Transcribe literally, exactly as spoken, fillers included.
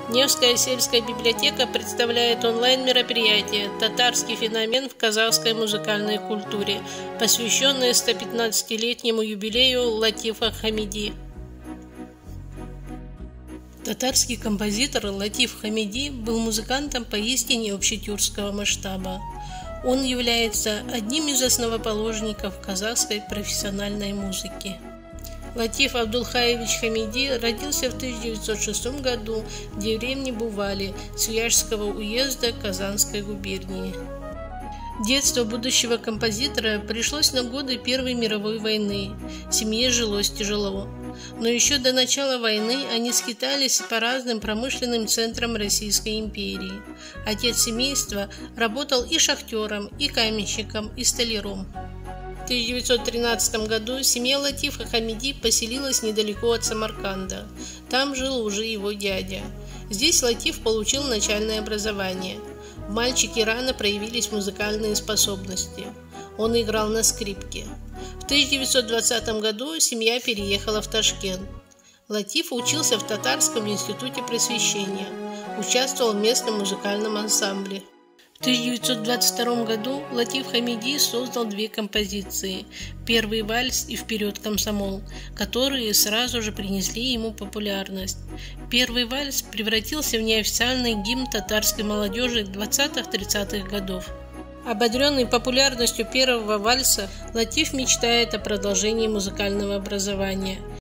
Невская сельская библиотека представляет онлайн-мероприятие «Татарский феномен в казахской музыкальной культуре», посвященное сто пятнадцатилетнему юбилею Латифа Хамиди. Татарский композитор Латиф Хамиди был музыкантом поистине общетюркского масштаба. Он является одним из основоположников казахской профессиональной музыки. Латиф Абдулхаевич Хамиди родился в тысяча девятьсот шестом году в деревне Бували Свияжского уезда Казанской губернии. Детство будущего композитора пришлось на годы Первой мировой войны. Семье жилось тяжело. Но еще до начала войны они скитались по разным промышленным центрам Российской империи. Отец семейства работал и шахтером, и каменщиком, и столяром. В тысяча девятьсот тринадцатом году семья Латифа Хамиди поселилась недалеко от Самарканда. Там жил уже его дядя. Здесь Латиф получил начальное образование. В мальчике рано проявились музыкальные способности. Он играл на скрипке. В тысяча девятьсот двадцатом году семья переехала в Ташкент. Латиф учился в Татарском институте просвещения. Участвовал в местном музыкальном ансамбле. В тысяча девятьсот двадцать втором году Латиф Хамиди создал две композиции «Первый вальс» и «Вперед, комсомол», которые сразу же принесли ему популярность. «Первый вальс» превратился в неофициальный гимн татарской молодежи двадцатых-тридцатых годов. Ободренный популярностью первого вальса, Латиф мечтает о продолжении музыкального образования.